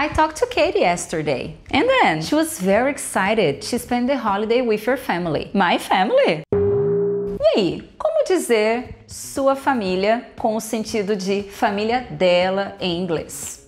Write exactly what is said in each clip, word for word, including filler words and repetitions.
I talked to Katie yesterday. And then, she was very excited to spend the holiday with your family. My family? E aí, como dizer sua família com o sentido de família dela em inglês?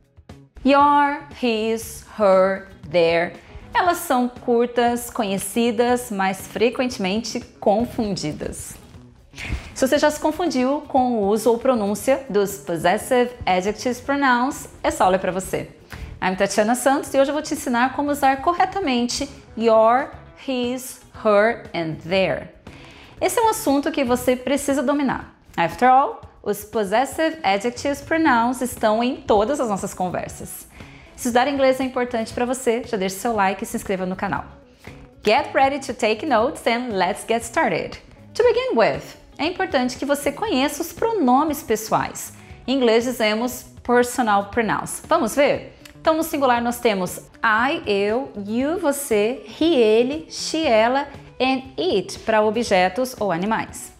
Your, his, her, their. Elas são curtas, conhecidas, mas frequentemente confundidas. Se você já se confundiu com o uso ou pronúncia dos possessive adjectives pronouns, essa aula é para você. I'm Tatiana Santos e hoje eu vou te ensinar como usar corretamente your, his, her and their. Esse é um assunto que você precisa dominar. After all, os possessive adjectives pronouns estão em todas as nossas conversas. Se estudar inglês é importante para você, já deixe seu like e se inscreva no canal. Get ready to take notes and let's get started. To begin with, é importante que você conheça os pronomes pessoais. Em inglês dizemos personal pronouns. Vamos ver? Então no singular nós temos I, eu, you, você, he, ele, she, ela and it para objetos ou animais.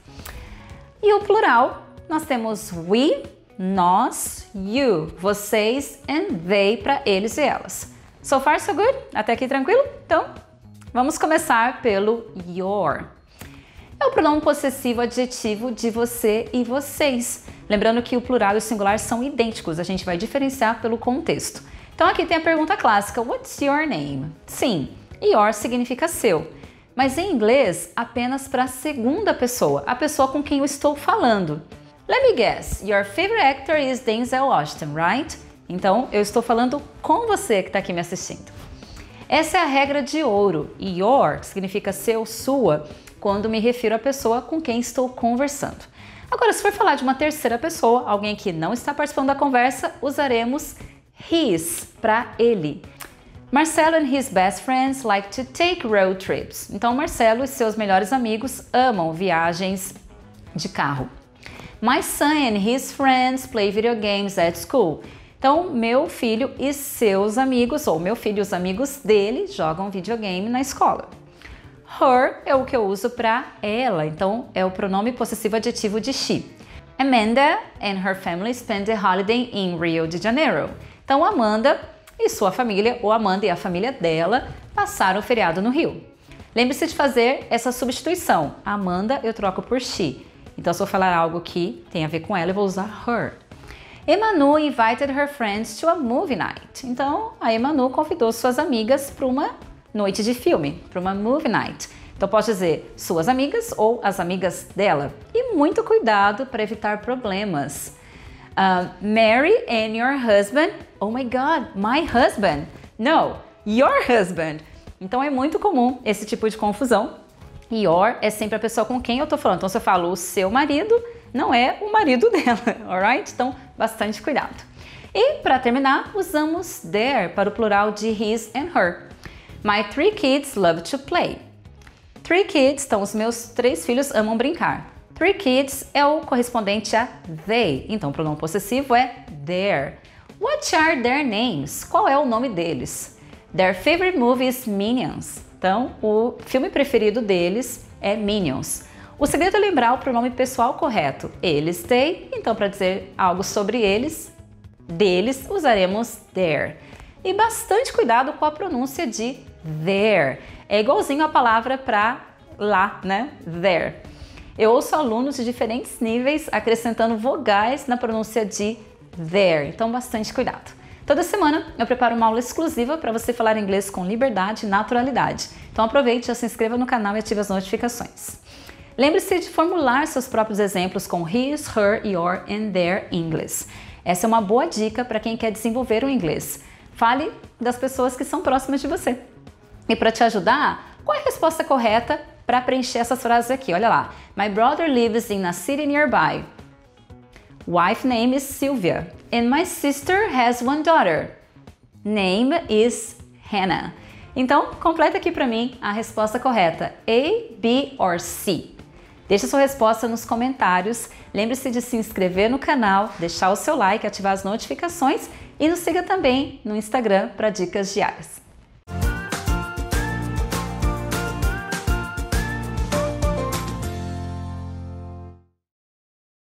E o plural nós temos we, nós, you, vocês and they para eles e elas. So far so good? Até aqui tranquilo? Então vamos começar pelo your. É o pronome possessivo adjetivo de você e vocês. Lembrando que o plural e o singular são idênticos, a gente vai diferenciar pelo contexto. Então aqui tem a pergunta clássica, what's your name? Sim, your significa seu, mas em inglês apenas para a segunda pessoa, a pessoa com quem eu estou falando. Let me guess, your favorite actor is Denzel Washington, right? Então eu estou falando com você que está aqui me assistindo. Essa é a regra de ouro, e your significa seu, sua, quando me refiro à pessoa com quem estou conversando. Agora, se for falar de uma terceira pessoa, alguém que não está participando da conversa, usaremos his para ele. Marcelo and his best friends like to take road trips. Então, Marcelo e seus melhores amigos amam viagens de carro. My son and his friends play video games at school. Então, meu filho e seus amigos, ou meu filho e os amigos dele, jogam videogame na escola. Her é o que eu uso para ela, então é o pronome possessivo adjetivo de she. Amanda and her family spent the holiday in Rio de Janeiro. Então, Amanda e sua família, ou Amanda e a família dela, passaram o feriado no Rio. Lembre-se de fazer essa substituição. Amanda eu troco por she. Então, se eu falar algo que tem a ver com ela, eu vou usar her. Emanu invited her friends to a movie night. Então, a Emanu convidou suas amigas para uma noite de filme, para uma movie night. Então, posso dizer suas amigas ou as amigas dela. E muito cuidado para evitar problemas. Uh, Mary and your husband. Oh my God, my husband. No, your husband. Então, é muito comum esse tipo de confusão. Your é sempre a pessoa com quem eu tô falando. Então, se eu falo o seu marido, não é o marido dela, alright? Então, bastante cuidado. E, para terminar, usamos their para o plural de his and her. My three kids love to play. Three kids, então os meus três filhos amam brincar. Three kids é o correspondente a they, então o pronome possessivo é their. What are their names? Qual é o nome deles? Their favorite movie is Minions. Então, o filme preferido deles é Minions. O segredo é lembrar o pronome pessoal correto. Eles, they, então para dizer algo sobre eles, deles, usaremos their. E bastante cuidado com a pronúncia de there. É igualzinho a palavra para lá, né? There. Eu ouço alunos de diferentes níveis acrescentando vogais na pronúncia de there. Então, bastante cuidado. Toda semana eu preparo uma aula exclusiva para você falar inglês com liberdade e naturalidade. Então, aproveite, já se inscreva no canal e ative as notificações. Lembre-se de formular seus próprios exemplos com his, her, your and their English. Essa é uma boa dica para quem quer desenvolver o inglês. Fale das pessoas que são próximas de você. E para te ajudar, qual é a resposta correta para preencher essas frases aqui? Olha lá. My brother lives in a city nearby. Wife name is Sylvia. And my sister has one daughter. Name is Hannah. Então, completa aqui para mim a resposta correta. A, B or C. Deixe sua resposta nos comentários. Lembre-se de se inscrever no canal, deixar o seu like, ativar as notificações e nos siga também no Instagram para dicas diárias.